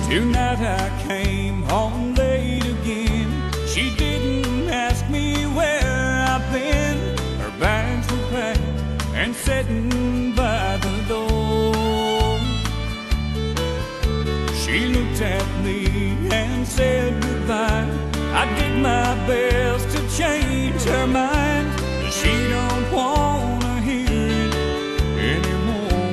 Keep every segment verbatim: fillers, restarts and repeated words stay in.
Tonight I came home late again. She didn't ask me where I've been. Her bags were packed and sitting by the door. She looked at me and said goodbye. I did my best to change her mind, but she don't wanna hear it anymore.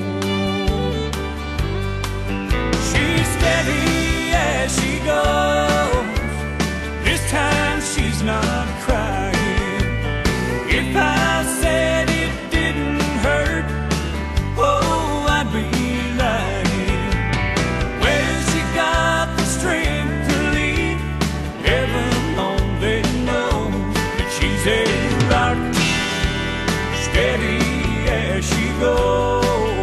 She's steady as she goes. This time she's not crying. If I said it didn't hurt, oh, I'd be lying. Where she got the strength to leave, heaven only knows. But she's a rock, steady as she goes.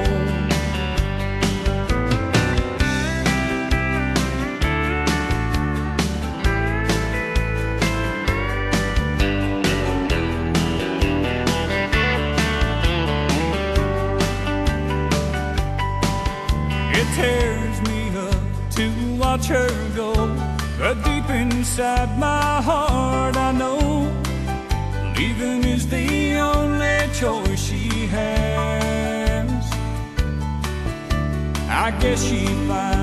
It tears me up to watch her go, but deep inside my heart I know leaving is the only choice she has. I guess she finds